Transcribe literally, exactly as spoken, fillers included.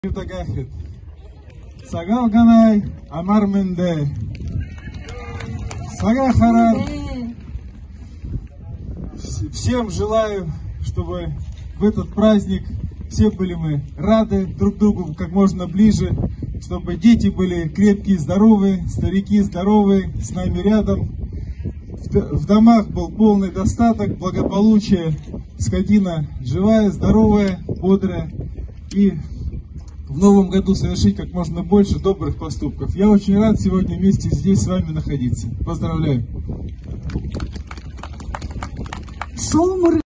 Ютагахет. Сагалганай, Амарменде. Сагахарар. Всем желаю, чтобы в этот праздник все были мы рады друг другу как можно ближе, чтобы дети были крепкие, здоровые, старики здоровые, с нами рядом. В домах был полный достаток, благополучие, скотина живая, здоровая, бодрая. И в новом году совершить как можно больше добрых поступков. Я очень рад сегодня вместе здесь с вами находиться. Поздравляю!